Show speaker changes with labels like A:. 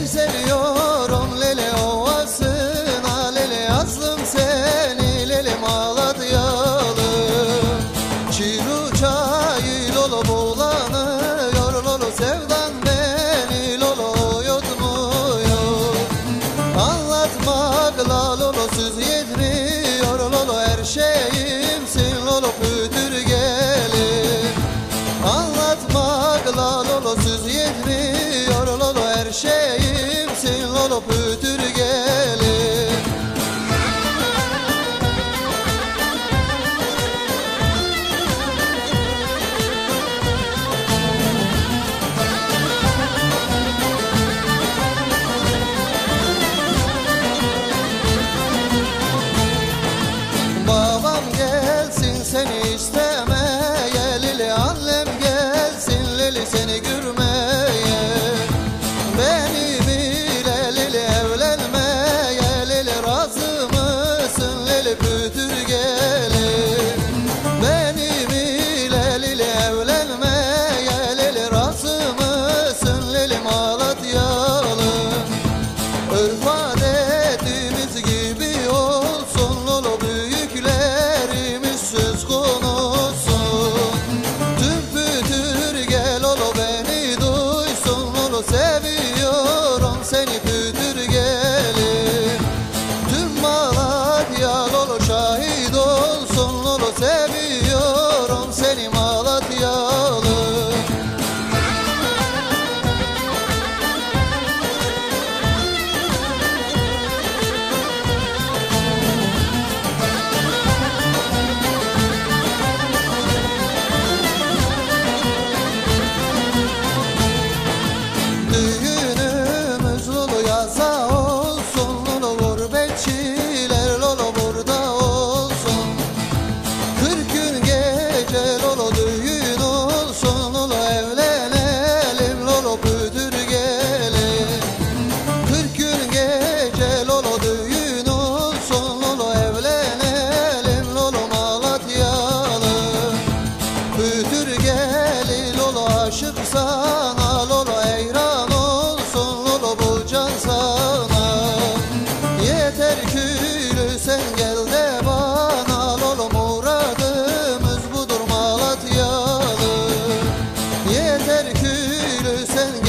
A: Seni seviyorum lele ovasına, lele yazdım seni lele Malatyalı. Çiruçayı lolo bulanıyor, lolo sevdan beni lolo yutmuyor. Anlatmakla lolo söz yetmiyor, lolo her şeyimsin lolo pütür gelir. Anlatmakla lolo söz yetmiyor, lolo her şeyimsin lolo pütür gelir. Babam gelsin seni istemeye, lili annem gelsin lili seni görmeye. Benim ile lili evlenmeye, lili razı mısın lili pütür gelir. Benim ile lili evlenmeye, lili razı mısın lili Malatyalı. Örf adetimiz gibi olsun lolo, büyüklerimiz söz konusun. Tüm pütür gel lolo beni duysun lolo, seviyorum seni pütür gelir. Tüm Malatya lolo şahit olsun lolo, seviyorum seni Malatyalı. Düğünümüz lolo yaza olsun lolo, gurbetçiler lolo burada olsun. 40 gün gece lolo düğün olsun lolo, evlenelim lolo pütür gelir. 40 gün gece lolo düğün olsun lolo, evlenelim lolo Malatyalı. Pütür gelir lolo aşık sana lolo, eyran olsun lolo bu can sana. Yeter külü sen gel de bana lolo, muradımız budur Malatyalı. Yeter külü sen